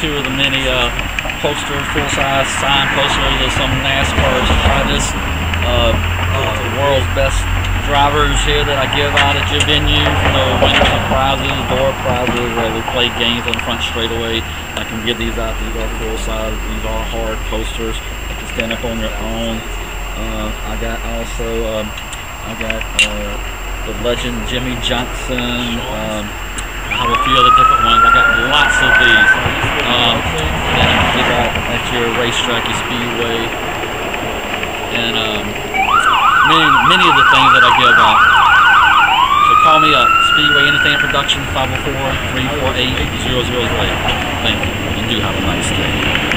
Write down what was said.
two of the many posters, full-size sign posters of some NASCAR's hottest, the world's best drivers here that I give out at your venue. The winners of prizes, door prizes, where we play games on the front straightaway. I can give these out. These are full-size. These are hard posters. You can stand up on your own. I got the legend Jimmy Johnson. I have a few other different ones. I got lots of these. And I can give out at your racetrack, your speedway, and many of the things that I give out. So call me up. Speedway Anything Production, 504-348-0008. Thank you, and do have a nice day.